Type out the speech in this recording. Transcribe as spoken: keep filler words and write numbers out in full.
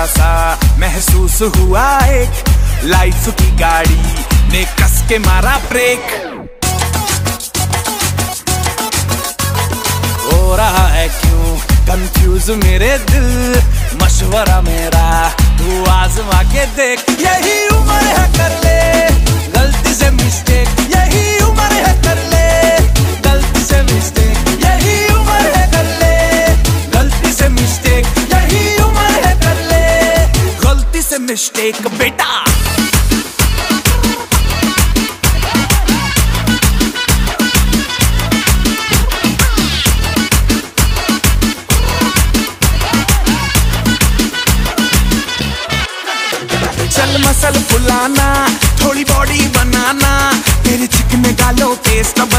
सा महसूस हुआ एक, लाइफ की गाड़ी ने कस के मारा ब्रेक। हो रहा है क्यों कंफ्यूज मेरे दिल, मशवरा मेरा तू आजमा के देख। यही उम्र है कर ले गलती से मिस्टेक, यही उम्र है कर ले गलती से मिस्टेक, यही उम्र है कर ले गलती से मिस्टेक, यही उम्र है कर ले गलती से मिस्टेक बेटा। चल मसल फुलाना, थोड़ी बॉडी बनाना, तेरे चिकने गालों पे